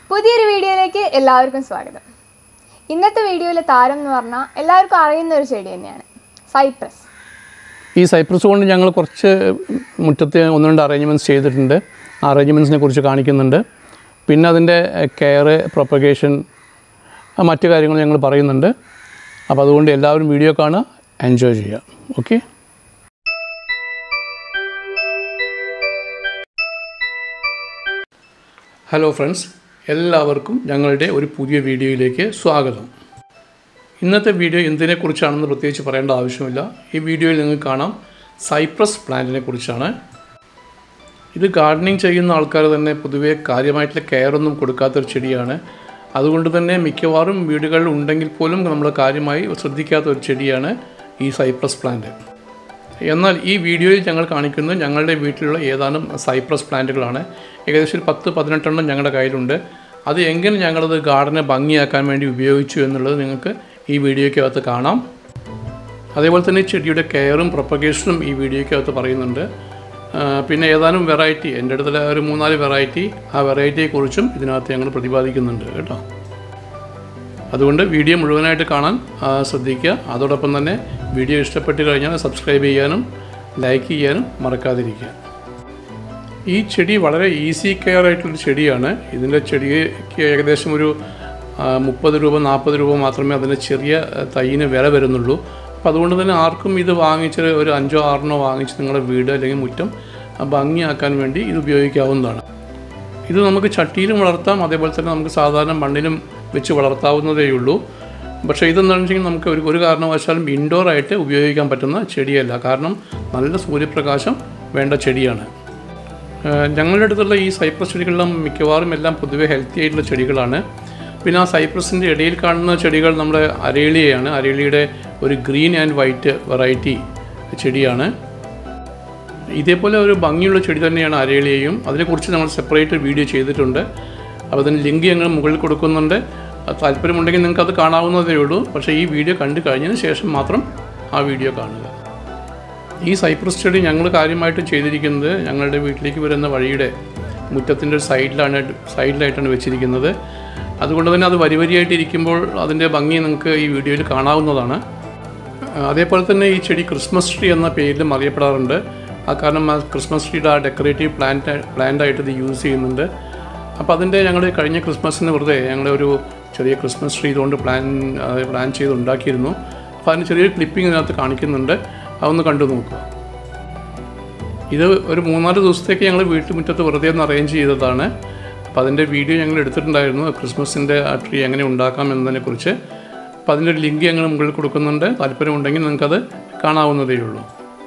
പുതിയൊരു വീഡിയോയിലേക്ക് എല്ലാവർക്കും സ്വാഗതം. ഇന്നത്തെ വീഡിയോയിലെ താരം എന്ന് പറഞ്ഞാൽ എല്ലാവർക്കും അറിയുന്ന ഒരു ചെടി തന്നെയാണ് സൈപ്രസ്. ഈ സൈപ്രസ് കൊണ്ട് ഞങ്ങൾ കുറച്ച് മുറ്റത്ത് ഒന്ന് രണ്ട് അറേഞ്ച്മെൻറ്റ്സ് ചെയ്തിട്ടുണ്ട്. ആ അറേഞ്ച്മെൻറ്റ്സിനെ കുറിച്ച് കാണിക്കുന്നുണ്ട്. പിന്നെ അതിൻ്റെ കെയർ, പ്രൊപ്പഗേഷൻ, മറ്റു കാര്യങ്ങൾ ഞങ്ങൾ പറയുന്നുണ്ട്. അപ്പോൾ അതുകൊണ്ട് എല്ലാവരും വീഡിയോ കാണുക, എൻജോയ് ചെയ്യുക. ഓക്കെ. ഹലോ ഫ്രണ്ട്സ്, എല്ലാവർക്കും ഞങ്ങളുടെ ഒരു പുതിയ വീഡിയോയിലേക്ക് സ്വാഗതം. ഇന്നത്തെ വീഡിയോ എന്തിനെക്കുറിച്ചാണെന്ന് പ്രത്യേകിച്ച് പറയേണ്ട ആവശ്യമില്ല. ഈ വീഡിയോയിൽ നിങ്ങൾക്ക് കാണാം സൈപ്രസ് പ്ലാന്റിനെ കുറിച്ചാണ്. ഇത് ഗാർഡനിങ് ചെയ്യുന്ന ആൾക്കാർ തന്നെ പൊതുവേ കാര്യമായിട്ടുള്ള കെയറൊന്നും കൊടുക്കാത്തൊരു ചെടിയാണ്. അതുകൊണ്ട് തന്നെ മിക്കവാറും വീടുകളിൽ ഉണ്ടെങ്കിൽ പോലും നമ്മൾ കാര്യമായി ശ്രദ്ധിക്കാത്ത ഒരു ചെടിയാണ് ഈ സൈപ്രസ് പ്ലാന്റ്. എന്നാൽ ഈ വീഡിയോയിൽ ഞങ്ങൾ കാണിക്കുന്നത് ഞങ്ങളുടെ വീട്ടിലുള്ള ഏതാനും സൈപ്രസ് പ്ലാന്റുകളാണ്. ഏകദേശം ഒരു 10-18 ഞങ്ങളുടെ കയ്യിലുണ്ട്. അത് എങ്ങനെ ഞങ്ങളത് ഗാർഡനെ ഭംഗിയാക്കാൻ വേണ്ടി ഉപയോഗിച്ചു എന്നുള്ളത് നിങ്ങൾക്ക് ഈ വീഡിയോയ്ക്കകത്ത് കാണാം. അതേപോലെ തന്നെ ചെടിയുടെ കെയറും പ്രൊപ്പഗേഷനും ഈ വീഡിയോയ്ക്കകത്ത് പറയുന്നുണ്ട്. പിന്നെ ഏതാനും വെറൈറ്റി, എൻ്റെ അടുത്തുള്ള ഒരു 3-4 വെറൈറ്റി, ആ വെറൈറ്റിയെക്കുറിച്ചും ഇതിനകത്ത് ഞങ്ങൾ പ്രതിപാദിക്കുന്നുണ്ട് കേട്ടോ. അതുകൊണ്ട് വീഡിയോ മുഴുവനായിട്ട് കാണാൻ ശ്രദ്ധിക്കുക. അതോടൊപ്പം തന്നെ വീഡിയോ ഇഷ്ടപ്പെട്ട് കഴിഞ്ഞാൽ സബ്സ്ക്രൈബ് ചെയ്യാനും ലൈക്ക് ചെയ്യാനും മറക്കാതിരിക്കുക. ഈ ചെടി വളരെ ഈസി കെയർ ആയിട്ടുള്ളൊരു ചെടിയാണ്. ഇതിൻ്റെ ചെടിക്ക് ഏകദേശം ഒരു 30 രൂപ 40 രൂപ മാത്രമേ അതിൻ്റെ ചെറിയ തൈന് വില വരുന്നുള്ളൂ. അപ്പോൾ അതുകൊണ്ട് തന്നെ ആർക്കും ഇത് വാങ്ങിച്ച് ഒരു 5-6 വാങ്ങിച്ച് നിങ്ങളുടെ വീട് അല്ലെങ്കിൽ മുറ്റം ഭംഗിയാക്കാൻ വേണ്ടി ഇത് ഉപയോഗിക്കാവുന്നതാണ്. ഇത് നമുക്ക് ചട്ടിയിലും വളർത്താം, അതേപോലെ തന്നെ നമുക്ക് സാധാരണ മണ്ണിലും വെച്ച് വളർത്താവുന്നതേ ഉള്ളൂ. പക്ഷേ ഇതെന്താണെന്ന് വെച്ചെങ്കിൽ നമുക്ക് ഒരു കാരണവശാലും ഇൻഡോറായിട്ട് ഉപയോഗിക്കാൻ പറ്റുന്ന ചെടിയല്ല. കാരണം നല്ല സൂര്യപ്രകാശം വേണ്ട ചെടിയാണ്. ഞങ്ങളുടെ അടുത്തുള്ള ഈ സൈപ്രസ് ചെടികളെല്ലാം മിക്കവാറും എല്ലാം പൊതുവെ ഹെൽത്തി ആയിട്ടുള്ള ചെടികളാണ്. പിന്നെ ആ സൈപ്രസിൻ്റെ ഇടയിൽ കാണുന്ന ചെടികൾ നമ്മുടെ അരേലിയയാണ്. അരേലിയുടെ ഒരു ഗ്രീൻ ആൻഡ് വൈറ്റ് വെറൈറ്റി ചെടിയാണ്. ഇതേപോലെ ഒരു ഭംഗിയുള്ള ചെടി തന്നെയാണ് അരേലിയയും. അതിനെക്കുറിച്ച് നമ്മൾ സെപ്പറേറ്റ് വീഡിയോ ചെയ്തിട്ടുണ്ട്. അപ്പോൾ അതിന് ലിങ്ക് ഞങ്ങൾ മുകളിൽ കൊടുക്കുന്നുണ്ട്. താല്പര്യമുണ്ടെങ്കിൽ നിങ്ങൾക്ക് അത് കാണാവുന്നതേ ഉള്ളൂ. പക്ഷേ ഈ വീഡിയോ കണ്ടു കഴിഞ്ഞതിന് ശേഷം മാത്രം ആ വീഡിയോ കാണുക. ഈ സൈപ്രസ് ചെടി ഞങ്ങൾ കാര്യമായിട്ടും ചെയ്തിരിക്കുന്നത് ഞങ്ങളുടെ വീട്ടിലേക്ക് വരുന്ന വഴിയുടെ മുറ്റത്തിൻ്റെ സൈഡിലായിട്ടാണ് വെച്ചിരിക്കുന്നത്. അതുകൊണ്ട് തന്നെ അത് വരിയായിട്ട് ഇരിക്കുമ്പോൾ അതിൻ്റെ ഭംഗി നിങ്ങൾക്ക് ഈ വീഡിയോയിൽ കാണാവുന്നതാണ്. അതേപോലെ തന്നെ ഈ ചെടി ക്രിസ്മസ് ട്രീ എന്ന പേരിലും അറിയപ്പെടാറുണ്ട്. കാരണം ആ ക്രിസ്മസ് ട്രീയുടെ ആ ഡെക്കറേറ്റീവ് പ്ലാന്റായിട്ട് ഇത് യൂസ് ചെയ്യുന്നുണ്ട്. അപ്പോൾ അതിൻ്റെ ഞങ്ങൾ കഴിഞ്ഞ ക്രിസ്മസിന് വെറുതെ ഞങ്ങളൊരു ചെറിയ ക്രിസ്മസ് ട്രീ ഇതുകൊണ്ട് പ്ലാൻ ചെയ്ത് ഉണ്ടാക്കിയിരുന്നു. അപ്പോൾ അതിന് ചെറിയൊരു ക്ലിപ്പിംഗ് ഇതിനകത്ത് കാണിക്കുന്നുണ്ട്. അതൊന്ന് കണ്ടു നോക്കുക. ഇത് ഒരു 3-4 ദിവസത്തേക്ക് ഞങ്ങൾ വീട്ടുമുറ്റത്ത് വെറുതെ ഒന്ന് അറേഞ്ച് ചെയ്തതാണ്. അപ്പോൾ അതിൻ്റെ വീഡിയോ ഞങ്ങൾ എടുത്തിട്ടുണ്ടായിരുന്നു, ക്രിസ്മസിൻ്റെ ആ ട്രീ എങ്ങനെ ഉണ്ടാക്കാം എന്നതിനെക്കുറിച്ച്. അപ്പോൾ അതിൻ്റെ ലിങ്ക് ഞങ്ങൾ മുകളിൽ കൊടുക്കുന്നുണ്ട്. താല്പര്യമുണ്ടെങ്കിൽ നിങ്ങൾക്കത് കാണാവുന്നതേ ഉള്ളൂ.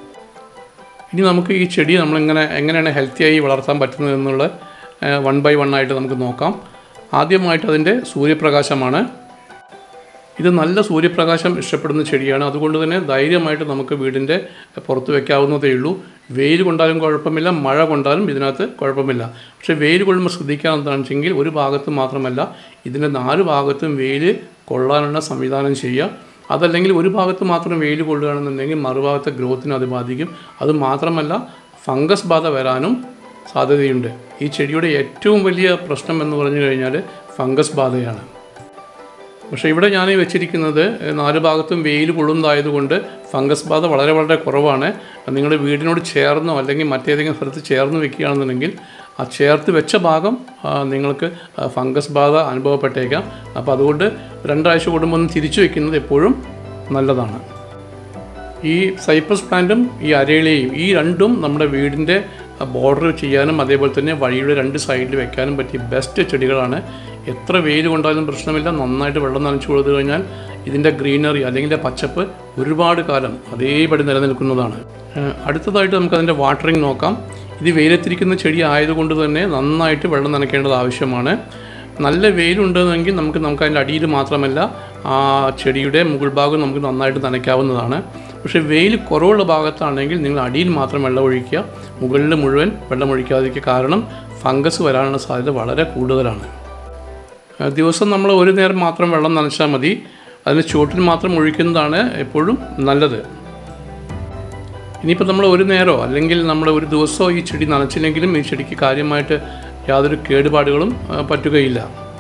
ഇനി നമുക്ക് ഈ ചെടി എങ്ങനെയാണ് ഹെൽത്തിയായി വളർത്താൻ പറ്റുന്നത് എന്നുള്ള 1 by 1 ആയിട്ട് നമുക്ക് നോക്കാം. ആദ്യമായിട്ട് അതിൻ്റെ സൂര്യപ്രകാശമാണ്. ഇത് നല്ല സൂര്യപ്രകാശം ഇഷ്ടപ്പെടുന്ന ചെടിയാണ്. അതുകൊണ്ട് തന്നെ ധൈര്യമായിട്ട് നമുക്ക് വീടിൻ്റെ പുറത്ത് വയ്ക്കാവുന്നതേ ഉള്ളൂ. വെയിൽ കൊണ്ടാലും കുഴപ്പമില്ല, മഴ കൊണ്ടാലും ഇതിനകത്ത് കുഴപ്പമില്ല. പക്ഷേ വെയിൽ കൊള്ളുമ്പോൾ ശ്രദ്ധിക്കാൻ എന്താണെന്ന് വെച്ചെങ്കിൽ ഒരു ഭാഗത്ത് മാത്രമല്ല, ഇതിൻ്റെ 4 ഭാഗത്തും വെയിൽ കൊള്ളാനുള്ള സംവിധാനം ചെയ്യുക. അതല്ലെങ്കിൽ ഒരു ഭാഗത്ത് മാത്രം വെയിൽ കൊള്ളുകയാണെന്നുണ്ടെങ്കിൽ മറുഭാഗത്തെ ഗ്രോത്തിനെ അത് ബാധിക്കും. അതുമാത്രമല്ല ഫംഗസ് ബാധ വരാനും സാധ്യതയുണ്ട്. ഈ ചെടിയുടെ ഏറ്റവും വലിയ പ്രശ്നം എന്ന് പറഞ്ഞു കഴിഞ്ഞാൽ ഫംഗസ് ബാധയാണ്. പക്ഷേ ഇവിടെ ഞാൻ വെച്ചിരിക്കുന്നത് 4 ഭാഗത്തും വെയിൽ കൊള്ളുന്നതായതുകൊണ്ട് ഫംഗസ് ബാധ വളരെ വളരെ കുറവാണ്. നിങ്ങളുടെ വീടിനോട് ചേർന്നോ അല്ലെങ്കിൽ മറ്റേതെങ്കിലും സ്ഥലത്ത് ചേർന്ന് വെക്കുകയാണെന്നുണ്ടെങ്കിൽ ആ ചേർത്ത് വെച്ച ഭാഗം നിങ്ങൾക്ക് ഫംഗസ് ബാധ അനുഭവപ്പെട്ടേക്കാം. അപ്പോൾ അതുകൊണ്ട് 2 ആഴ്ച കൂടുമ്പോൾ ഒന്ന് തിരിച്ചു വയ്ക്കുന്നത് എപ്പോഴും നല്ലതാണ്. ഈ സൈപ്രസ് പ്ലാന്റും ഈ അരേലിയയും ഈ രണ്ടും നമ്മുടെ വീടിൻ്റെ ബോർഡർ ചെയ്യാനും അതേപോലെ തന്നെ വഴിയുടെ 2 സൈഡിൽ വെക്കാനും പറ്റിയ ബെസ്റ്റ് ചെടികളാണ്. എത്ര വെയിൽ കൊണ്ടാലും പ്രശ്നമില്ല. നന്നായിട്ട് വെള്ളം നനച്ചു കൊടുത്തു കഴിഞ്ഞാൽ ഇതിൻ്റെ ഗ്രീനറി അല്ലെങ്കിൽ പച്ചപ്പ് ഒരുപാട് കാലം അതേപടി നിലനിൽക്കുന്നതാണ്. അടുത്തതായിട്ട് നമുക്കതിൻ്റെ വാട്ടറിങ് നോക്കാം. ഇത് വെയിലെത്തിരിക്കുന്ന ചെടി ആയതുകൊണ്ട് തന്നെ നന്നായിട്ട് വെള്ളം നനയ്ക്കേണ്ടത് ആവശ്യമാണ്. നല്ല വെയിലുണ്ടെങ്കിൽ നമുക്ക് അതിൻ്റെ അടിയിൽ മാത്രമല്ല ആ ചെടിയുടെ മുകൾ ഭാഗം നമുക്ക് നന്നായിട്ട് നനയ്ക്കാവുന്നതാണ്. പക്ഷേ വെയിൽ കുറവുള്ള ഭാഗത്താണെങ്കിൽ നിങ്ങൾ അടിയിൽ മാത്രം വെള്ളം ഒഴിക്കുക, മുകളിൽ മുഴുവൻ വെള്ളം ഒഴിക്കാതിരിക്കുക. കാരണം ഫംഗസ് വരാനുള്ള സാധ്യത വളരെ കൂടുതലാണ്. ദിവസം നമ്മൾ ഒരു നേരം മാത്രം വെള്ളം നനച്ചാൽ മതി. അതിന് ചുവട്ടിൽ മാത്രം ഒഴിക്കുന്നതാണ് എപ്പോഴും നല്ലത്. ഇനിയിപ്പോൾ നമ്മൾ ഒരു നേരോ അല്ലെങ്കിൽ നമ്മൾ ഒരു ദിവസമോ ഈ ചെടി നനച്ചില്ലെങ്കിലും ഈ ചെടിക്ക് കാര്യമായിട്ട് യാതൊരു കേടുപാടുകളും പറ്റുകയില്ല.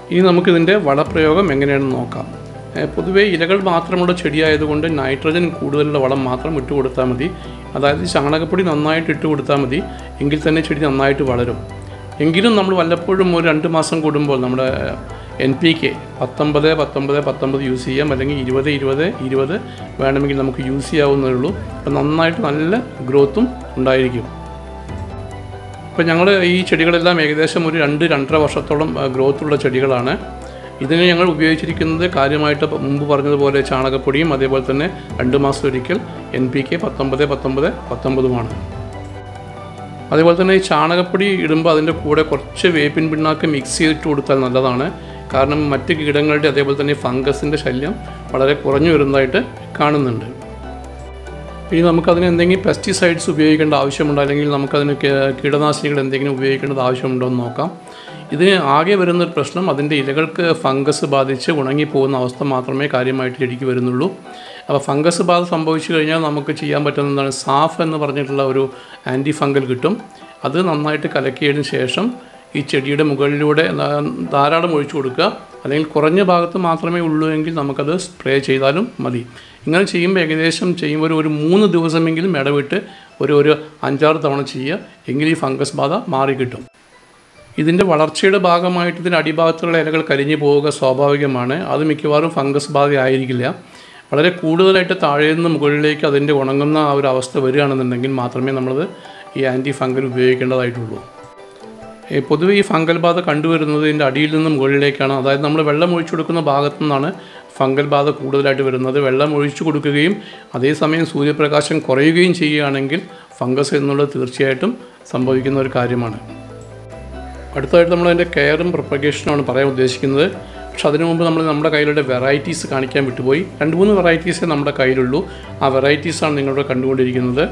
ഇനി നമുക്കിതിൻ്റെ വളപ്രയോഗം എങ്ങനെയാണെന്ന് നോക്കാം. പൊതുവേ ഇലകൾ മാത്രമുള്ള ചെടിയായതുകൊണ്ട് നൈട്രജൻ കൂടുതലുള്ള വളം മാത്രം ഇട്ട് കൊടുത്താൽ മതി. അതായത് ചാണകപ്പൊടി നന്നായിട്ട് ഇട്ട് കൊടുത്താൽ മതി. എങ്കിൽ തന്നെ ചെടി നന്നായിട്ട് വളരും. എങ്കിലും നമ്മൾ വല്ലപ്പോഴും ഒരു 2 മാസം കൂടുമ്പോൾ നമ്മുടെ NPK 19-19-19 യൂസ് ചെയ്യാം, അല്ലെങ്കിൽ 20-20-20 വേണമെങ്കിൽ നമുക്ക് യൂസ് ചെയ്യാവുന്നതേ ഉള്ളൂ. അപ്പോൾ നന്നായിട്ട് നല്ല ഗ്രോത്തും ഉണ്ടായിരിക്കും. ഇപ്പോൾ ഞങ്ങൾ ഈ ചെടികളെല്ലാം ഏകദേശം ഒരു 2-2.5 വർഷത്തോളം ഗ്രോത്തുള്ള ചെടികളാണ്. ഇതിന് ഞങ്ങൾ ഉപയോഗിച്ചിരിക്കുന്നത് കാര്യമായിട്ട് മുമ്പ് പറഞ്ഞതുപോലെ ചാണകപ്പൊടിയും അതേപോലെ തന്നെ 2 മാസം ഒരിക്കൽ NPK 19-19-19 അതേപോലെ തന്നെ ഈ ചാണകപ്പൊടി ഇടുമ്പോൾ അതിൻ്റെ കൂടെ കുറച്ച് വേപ്പിൻ പിണ്ണാക്ക് മിക്സ് ചെയ്തിട്ട് കൊടുത്താൽ നല്ലതാണ്. കാരണം മറ്റ് കീടങ്ങളുടെ അതേപോലെ തന്നെ ഫംഗസിൻ്റെ ശല്യം വളരെ കുറഞ്ഞു വരുന്നതായിട്ട് കാണുന്നുണ്ട്. ഇനി നമുക്കതിന് എന്തെങ്കിലും പെസ്റ്റിസൈഡ്സ് ഉപയോഗിക്കേണ്ട ആവശ്യമുണ്ടോ, അല്ലെങ്കിൽ നമുക്കതിന് കീടനാശിനികൾ എന്തെങ്കിലും ഉപയോഗിക്കേണ്ടത് ആവശ്യമുണ്ടോ എന്ന് നോക്കാം. ഇതിന് ആകെ വരുന്നൊരു പ്രശ്നം അതിൻ്റെ ഇലകൾക്ക് ഫംഗസ് ബാധിച്ച് ഉണങ്ങിപ്പോകുന്ന അവസ്ഥ മാത്രമേ കാര്യമായിട്ട് ചെടിക്ക് വരുന്നുള്ളൂ. അപ്പോൾ ഫംഗസ് ബാധ സംഭവിച്ചു കഴിഞ്ഞാൽ നമുക്ക് ചെയ്യാൻ പറ്റുന്നതാണ് സാഫ് എന്ന് പറഞ്ഞിട്ടുള്ള ഒരു ആൻറ്റി ഫംഗൽ കിട്ടും. അത് നന്നായിട്ട് കലക്കിയതിന് ശേഷം ഈ ചെടിയുടെ മുകളിലൂടെ ധാരാളം ഒഴിച്ചു കൊടുക്കുക. അല്ലെങ്കിൽ കുറഞ്ഞ ഭാഗത്ത് മാത്രമേ ഉള്ളൂ എങ്കിൽ നമുക്കത് സ്പ്രേ ചെയ്താലും മതി. ഇങ്ങനെ ചെയ്യുമ്പോൾ ഏകദേശം ചെയ്യുമ്പോൾ ഒരു 3 ദിവസമെങ്കിലും ഇടവിട്ട് ഒരു 5-6 തവണ ചെയ്യുക. എങ്കിൽ ഈ ഫംഗസ് ബാധ മാറിക്കിട്ടും. ഇതിൻ്റെ വളർച്ചയുടെ ഭാഗമായിട്ട് ഇതിൻ്റെ അടിഭാഗത്തുള്ള ഇലകൾ കരിഞ്ഞു പോവുക സ്വാഭാവികമാണ്. അത് മിക്കവാറും ഫംഗസ് ബാധ ആയിരിക്കില്ല. വളരെ കൂടുതലായിട്ട് താഴെ നിന്ന് മുകളിലേക്ക് അതിൻ്റെ ഉണങ്ങുന്ന ആ ഒരു അവസ്ഥ വരികയാണെന്നുണ്ടെങ്കിൽ മാത്രമേ നമ്മളത് ഈ ആൻറ്റി ഫംഗൽ ഉപയോഗിക്കേണ്ടതായിട്ടുള്ളൂ. പൊതുവെ ഈ ഫംഗൽ ബാധ കണ്ടുവരുന്നത് ഇതിൻ്റെ അടിയിൽ നിന്ന് മുകളിലേക്കാണ്. അതായത് നമ്മൾ വെള്ളം ഒഴിച്ചു കൊടുക്കുന്ന ഭാഗത്തു നിന്നാണ് ഫംഗൽ ബാധ കൂടുതലായിട്ട് വരുന്നത്. വെള്ളം ഒഴിച്ചു കൊടുക്കുകയും അതേസമയം സൂര്യപ്രകാശം കുറയുകയും ചെയ്യുകയാണെങ്കിൽ ഫംഗസ് എന്നുള്ളത് തീർച്ചയായിട്ടും സംഭവിക്കുന്ന ഒരു കാര്യമാണ്. അടുത്തതായിട്ട് നമ്മളതിൻ്റെ കെയറും പ്രൊപ്പഗേഷനുമാണ് പറയാൻ ഉദ്ദേശിക്കുന്നത്. പക്ഷെ അതിനു മുമ്പ് നമ്മുടെ കയ്യിലുള്ള വെറൈറ്റീസ് കാണിക്കാൻ വിട്ടുപോയി. 2-3 വെറൈറ്റീസേ നമ്മുടെ കയ്യിലുള്ളൂ. ആ വെറൈറ്റീസാണ് നിങ്ങളിവിടെ കണ്ടുകൊണ്ടിരിക്കുന്നത്.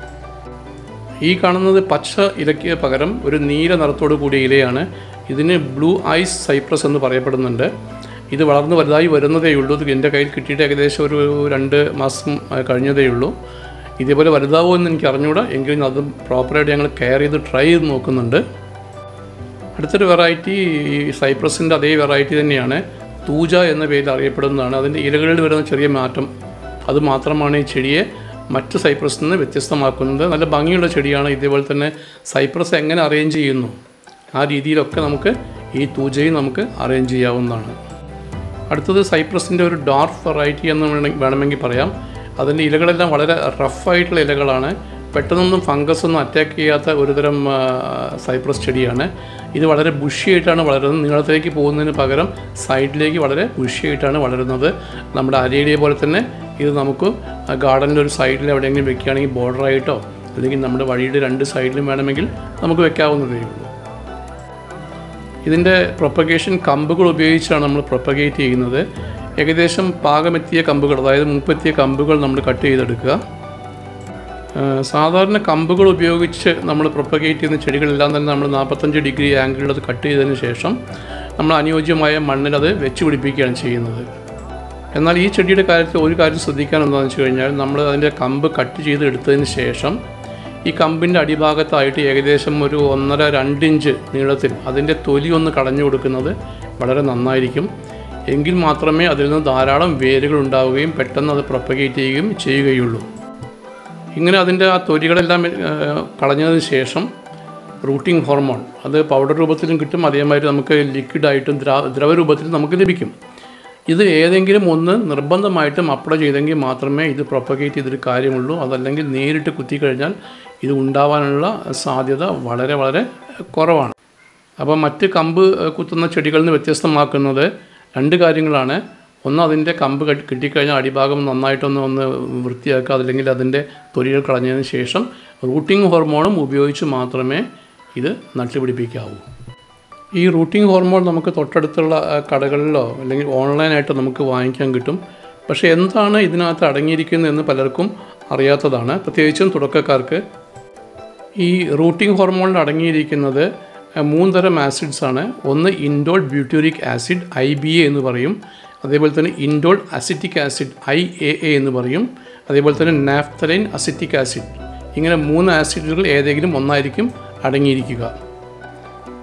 ഈ കാണുന്നത് പച്ച ഇലയ്ക്ക് പകരം ഒരു നീല നിറത്തോടു കൂടിയ ഇലയാണ്. ഇതിന് ബ്ലൂ ഐസ് സൈപ്രസ് എന്ന് പറയപ്പെടുന്നുണ്ട്. ഇത് വളർന്ന് വലുതായി വരുന്നതേ ഉള്ളൂ. ഇത് എൻ്റെ കയ്യിൽ കിട്ടിയിട്ട് ഏകദേശം ഒരു 2 മാസം കഴിഞ്ഞതേ ഉള്ളൂ. ഇതേപോലെ വലുതാവോ എന്ന് എനിക്ക് അറിഞ്ഞുകൂടാ. എങ്കിലും അത് പ്രോപ്പറായിട്ട് ഞങ്ങൾ കെയർ ചെയ്ത് ട്രൈ ചെയ്ത് നോക്കുന്നുണ്ട്. അടുത്തൊരു വെറൈറ്റി ഈ സൈപ്രസിൻ്റെ അതേ വെറൈറ്റി തന്നെയാണ്. തൂജ എന്ന പേരിൽ അറിയപ്പെടുന്നതാണ്. അതിൻ്റെ ഇലകളിൽ വരുന്ന ചെറിയ മാറ്റം അത് മാത്രമാണ് ഈ ചെടിയെ മറ്റ് സൈപ്രസിൽ നിന്ന് വ്യത്യസ്തമാക്കുന്നത്. നല്ല ഭംഗിയുള്ള ചെടിയാണ്. ഇതേപോലെ തന്നെ സൈപ്രസ് എങ്ങനെ അറേഞ്ച് ചെയ്യുന്നു ആ രീതിയിലൊക്കെ നമുക്ക് ഈ തൂജയും നമുക്ക് അറേഞ്ച് ചെയ്യാവുന്നതാണ്. അടുത്തത് സൈപ്രസിൻ്റെ ഒരു ഡാർക്ക് വെറൈറ്റി എന്ന് വേണമെങ്കിൽ പറയാം. അതിൻ്റെ ഇലകളെല്ലാം വളരെ റഫായിട്ടുള്ള ഇലകളാണ്. പെട്ടെന്നൊന്നും ഫംഗസ് ഒന്നും അറ്റാക്ക് ചെയ്യാത്ത ഒരുതരം സൈപ്രസ് ചെടിയാണ്. ഇത് വളരെ ബുഷിയായിട്ടാണ് വളരുന്നത്. നീളത്തിലേക്ക് പോകുന്നതിന് പകരം സൈഡിലേക്ക് വളരെ ബുഷിയായിട്ടാണ് വളരുന്നത്. നമ്മുടെ അരയിലെ പോലെ തന്നെ ഇത് നമുക്ക് ഗാർഡനിൻ്റെ ഒരു സൈഡിൽ എവിടെയെങ്കിലും വെക്കുകയാണെങ്കിൽ ബോർഡറായിട്ടോ അല്ലെങ്കിൽ നമ്മുടെ വഴിയുടെ 2 സൈഡിലും വേണമെങ്കിൽ നമുക്ക് വെക്കാവുന്നതേ ഉള്ളൂ. ഇതിൻ്റെ പ്രൊപ്പഗേഷൻ കമ്പുകൾ ഉപയോഗിച്ചാണ് നമ്മൾ പ്രൊപ്പഗേറ്റ് ചെയ്യുന്നത്. ഏകദേശം പാകമെത്തിയ കമ്പുകൾ, അതായത് മൂപ്പെത്തിയ കമ്പുകൾ നമ്മൾ കട്ട് ചെയ്തെടുക്കുക. സാധാരണ കമ്പുകൾ ഉപയോഗിച്ച് നമ്മൾ പ്രൊപ്പഗേറ്റ് ചെയ്യുന്ന ചെടികളെല്ലാം തന്നെ നമ്മൾ 45 ഡിഗ്രി ആംഗിളിൽ അത് കട്ട് ചെയ്തതിന് ശേഷം നമ്മൾ അനുയോജ്യമായ മണ്ണിൽ അത് വെച്ച് പിടിപ്പിക്കുകയാണ് ചെയ്യുന്നത്. എന്നാൽ ഈ ചെടിയുടെ കാര്യത്തിൽ ഒരു കാര്യം ശ്രദ്ധിക്കാൻ എന്താണെന്ന് വെച്ച് കഴിഞ്ഞാൽ നമ്മൾ അതിൻ്റെ കമ്പ് കട്ട് ചെയ്ത് എടുത്തതിന് ശേഷം ഈ കമ്പിൻ്റെ അടിഭാഗത്തായിട്ട് ഏകദേശം ഒരു 1.5-2 ഇഞ്ച് നീളത്തിൽ അതിൻ്റെ തൊലി ഒന്ന് കളഞ്ഞു കൊടുക്കുന്നത് വളരെ നന്നായിരിക്കും. എങ്കിൽ മാത്രമേ അതിൽ നിന്ന് ധാരാളം വേരുകൾ ഉണ്ടാവുകയും പെട്ടെന്ന് അത് പ്രൊപ്പഗേറ്റ് ചെയ്യുകയുള്ളൂ. ഇങ്ങനെ അതിൻ്റെ ആ തൊലികളെല്ലാം കളഞ്ഞതിന് ശേഷം റൂട്ടിംഗ് ഹോർമോൺ അത് പൗഡർ രൂപത്തിലും കിട്ടും. അതേമാതിരി നമുക്ക് ലിക്വിഡായിട്ടും ദ്രവരൂപത്തിലും നമുക്ക് ലഭിക്കും. ഇത് ഏതെങ്കിലും ഒന്ന് നിർബന്ധമായിട്ടും അപ്ലൈ ചെയ്തെങ്കിൽ മാത്രമേ ഇത് പ്രൊപ്പഗേറ്റ് ചെയ്തൊരു കാര്യമുള്ളൂ. അതല്ലെങ്കിൽ നേരിട്ട് കുത്തിക്കഴിഞ്ഞാൽ ഇത് ഉണ്ടാവാനുള്ള സാധ്യത വളരെ വളരെ കുറവാണ്. അപ്പോൾ മറ്റ് കമ്പ് കുത്തുന്ന ചെടികളിൽ നിന്ന് വ്യത്യസ്തമാക്കുന്നത് 2 കാര്യങ്ങളാണ്. ഒന്ന്, അതിൻ്റെ കമ്പ് കിട്ടിക്കഴിഞ്ഞാൽ അടിഭാഗം നന്നായിട്ടൊന്ന് വൃത്തിയാക്കുക. അതല്ലെങ്കിൽ അതിൻ്റെ തൊലികൾ കളഞ്ഞതിന് ശേഷം റൂട്ടിംഗ് ഹോർമോണും ഉപയോഗിച്ച് മാത്രമേ ഇത് നട്ടുപിടിപ്പിക്കാവൂ. ഈ റൂട്ടിംഗ് ഹോർമോൺ നമുക്ക് തൊട്ടടുത്തുള്ള കടകളിലോ അല്ലെങ്കിൽ ഓൺലൈനായിട്ടോ നമുക്ക് വാങ്ങിക്കാൻ കിട്ടും. പക്ഷേ എന്താണ് ഇതിനകത്ത് അടങ്ങിയിരിക്കുന്നതെന്ന് പലർക്കും അറിയാത്തതാണ്, പ്രത്യേകിച്ചും തുടക്കക്കാർക്ക്. ഈ റൂട്ടിംഗ് ഹോർമോണിൽ അടങ്ങിയിരിക്കുന്നത് 3 തരം ആസിഡ്സാണ്. ഒന്ന് ഇൻഡോൾ ബ്യൂട്ടൂരിക് ആസിഡ് IBA എന്ന് പറയും. അതേപോലെ തന്നെ ഇൻഡോൾ അസിറ്റിക് ആസിഡ് IAA എന്ന് പറയും. അതേപോലെ തന്നെ നാഫ്തലൈൻ അസിറ്റിക് ആസിഡ്. ഇങ്ങനെ 3 ആസിഡുകൾ ഏതെങ്കിലും ഒന്നായിരിക്കും അടങ്ങിയിരിക്കുക.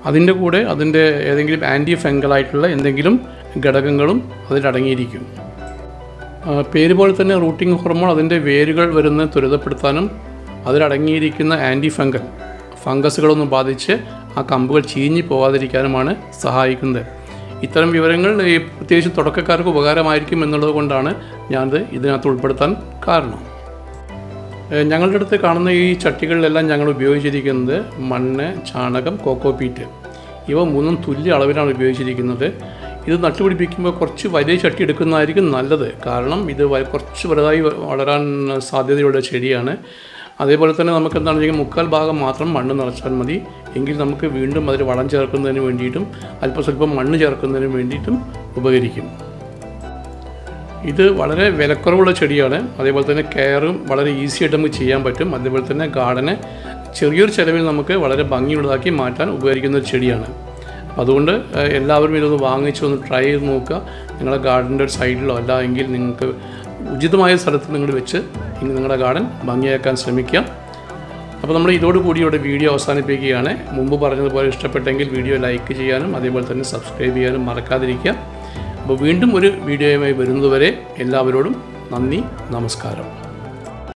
അതിൻ്റെ കൂടെ അതിൻ്റെ ഏതെങ്കിലും ആൻറ്റി ഫംഗലായിട്ടുള്ള എന്തെങ്കിലും ഘടകങ്ങളും അതിലടങ്ങിയിരിക്കും. പേര് പോലെ തന്നെ റൂട്ടിംഗ് ഹോർമോൺ അതിൻ്റെ വേരുകൾ വരുന്നത് ത്വരിതപ്പെടുത്താനും അതിലടങ്ങിയിരിക്കുന്ന ആൻറ്റി ഫംഗസുകളൊന്നും ബാധിച്ച് ആ കമ്പുകൾ ചീഞ്ഞു പോകാതിരിക്കാനുമാണ് സഹായിക്കുന്നത്. ഇത്തരം വിവരങ്ങൾ പ്രത്യേകിച്ച് തുടക്കക്കാർക്ക് ഉപകാരമായിരിക്കും എന്നുള്ളത് കൊണ്ടാണ് ഞാനത് ഇതിനകത്ത് ഉൾപ്പെടുത്താൻ കാരണം. ഞങ്ങളുടെ അടുത്ത് കാണുന്ന ഈ ചട്ടികളിലെല്ലാം ഞങ്ങൾ ഉപയോഗിച്ചിരിക്കുന്നത് മണ്ണ്, ചാണകം, കോക്കോപീറ്റ് ഇവ മൂന്നും തുല്യ അളവിലാണ് ഉപയോഗിച്ചിരിക്കുന്നത്. ഇത് നട്ടുപിടിപ്പിക്കുമ്പോൾ കുറച്ച് വലിയ ചട്ടി എടുക്കുന്നതായിരിക്കും നല്ലത്. കാരണം ഇത് കുറച്ച് വലുതായി വളരാൻ സാധ്യതയുള്ള ചെടിയാണ്. അതേപോലെ തന്നെ നമുക്ക് എന്താണെന്ന് വെച്ചാൽ 3/4 ഭാഗം മാത്രം മണ്ണ് നിറച്ചാൽ മതി. എങ്കിൽ നമുക്ക് വീണ്ടും അതിൽ വളം ചേർക്കുന്നതിന് വേണ്ടിയിട്ടും അല്പസ്വല്പം മണ്ണ് ചേർക്കുന്നതിന് വേണ്ടിയിട്ടും ഉപകരിക്കും. ഇത് വളരെ വിലക്കുറവുള്ള ചെടിയാണ്. അതേപോലെ തന്നെ കെയറും വളരെ ഈസി ആയിട്ട് നമുക്ക് ചെയ്യാൻ പറ്റും. അതേപോലെ തന്നെ ഗാർഡനെ ചെറിയൊരു ചിലവിൽ നമുക്ക് വളരെ ഭംഗിയുള്ളതാക്കി മാറ്റാൻ ഉപകരിക്കുന്ന ഒരു ചെടിയാണ്. അതുകൊണ്ട് എല്ലാവരും ഇതൊന്ന് വാങ്ങിച്ചൊന്ന് ട്രൈ ചെയ്ത് നോക്കുക. നിങ്ങളുടെ ഗാർഡൻ്റെ ഒരു സൈഡിലോ അല്ല എങ്കിൽ നിങ്ങൾക്ക് ഉചിതമായ സ്ഥലത്ത് നിങ്ങൾ വെച്ച് നിങ്ങളുടെ ഗാർഡൻ ഭംഗിയാക്കാൻ ശ്രമിക്കുക. അപ്പോൾ നമ്മൾ ഇതോടുകൂടി ഇവിടെ വീഡിയോ അവസാനിപ്പിക്കുകയാണ്. മുമ്പ് പറഞ്ഞതുപോലെ ഇഷ്ടപ്പെട്ടെങ്കിൽ വീഡിയോ ലൈക്ക് ചെയ്യാനും അതേപോലെ തന്നെ സബ്സ്ക്രൈബ് ചെയ്യാനും മറക്കാതിരിക്കുക. അപ്പോൾ വീണ്ടും ഒരു വീഡിയോയുമായി വരുന്നതുവരെ എല്ലാവരോടും നന്ദി, നമസ്കാരം.